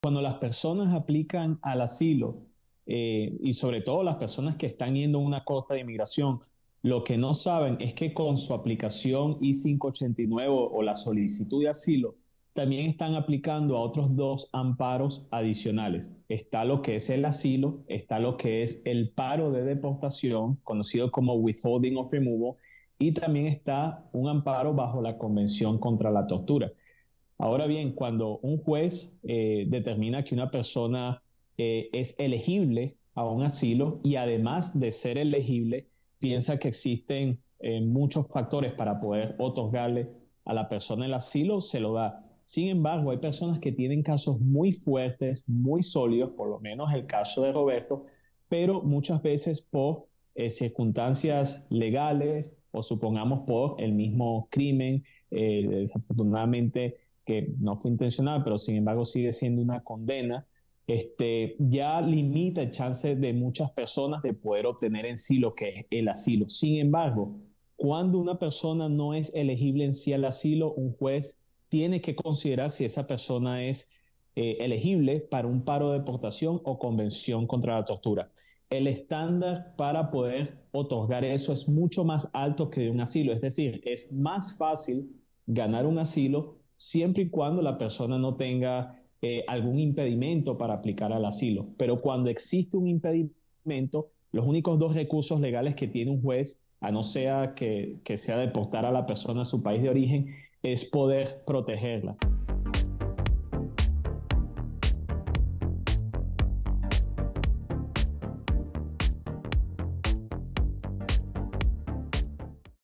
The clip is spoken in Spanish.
Cuando las personas aplican al asilo, y sobre todo las personas que están yendo a una costa de inmigración, lo que no saben es que con su aplicación I-589 o la solicitud de asilo, también están aplicando a otros dos amparos adicionales. Está lo que es el asilo, está lo que es el paro de deportación, conocido como withholding of removal, y también está un amparo bajo la Convención contra la Tortura. Ahora bien, cuando un juez determina que una persona es elegible a un asilo y además de ser elegible, piensa que existen muchos factores para poder otorgarle a la persona el asilo, se lo da. Sin embargo, hay personas que tienen casos muy fuertes, muy sólidos, por lo menos el caso de Roberto, pero muchas veces por circunstancias legales o supongamos por el mismo crimen, desafortunadamente que no fue intencional, pero sin embargo sigue siendo una condena, ya limita el chance de muchas personas de poder obtener en sí lo que es el asilo. Sin embargo, cuando una persona no es elegible en sí al asilo, un juez tiene que considerar si esa persona es elegible para un paro de deportación o convención contra la tortura. El estándar para poder otorgar eso es mucho más alto que de un asilo, es decir, es más fácil ganar un asilo siempre y cuando la persona no tenga algún impedimento para aplicar al asilo. Pero cuando existe un impedimento, los únicos dos recursos legales que tiene un juez, a no ser que sea deportar a la persona a su país de origen, es poder protegerla.